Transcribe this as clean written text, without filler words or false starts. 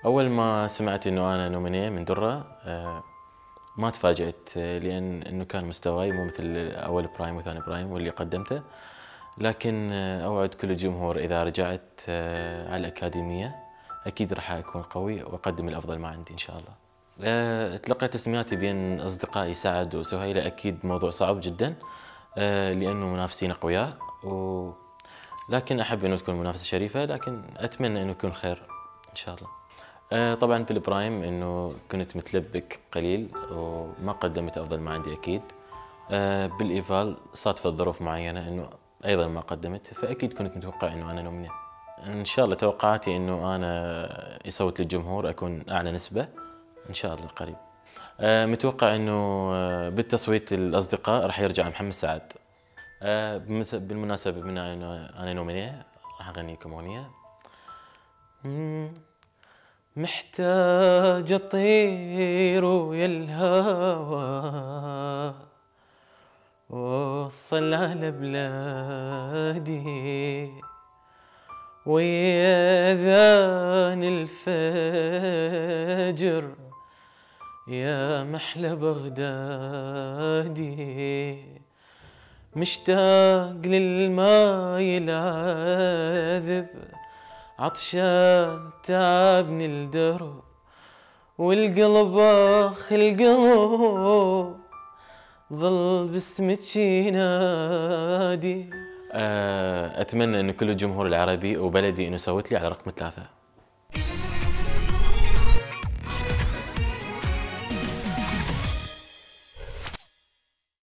أول ما سمعت إنه أنا نومينيه من درة ما تفاجأت، لأن إنه كان مستواي مو مثل أول برايم وثاني برايم واللي قدمته. لكن أوعد كل الجمهور إذا رجعت على الأكاديمية أكيد راح أكون قوي وأقدم الأفضل ما عندي إن شاء الله. تلقيت تسمياتي بين أصدقائي سعد وسهيلة، أكيد موضوع صعب جدا لأنه منافسين أقوياء، لكن أحب أنه تكون منافسة شريفة، لكن أتمنى أنه يكون خير إن شاء الله. طبعا في البرايم انه كنت متلبك قليل وما قدمت افضل ما عندي اكيد. بالايفال صادفت ظروف معينه انه ايضا ما قدمت، فاكيد كنت متوقع انه انا نوميني. ان شاء الله توقعاتي انه انا يصوت للجمهور اكون اعلى نسبه ان شاء الله قريب. متوقع انه بالتصويت الاصدقاء راح يرجع محمد سعد. بالمناسبه بما انه انا نوميني راح اغني لكم اغنيه. محتاج اطير ويا الهوى وصل على بلادي، ويا اذان الفجر يا محلى بغدادي، مشتاق للماي العذب عطشان تعبني الدرب، والقلب اخ القلب ظل باسمك ينادي. اتمنى انه كل الجمهور العربي وبلدي انه يصوت لي على رقم 3.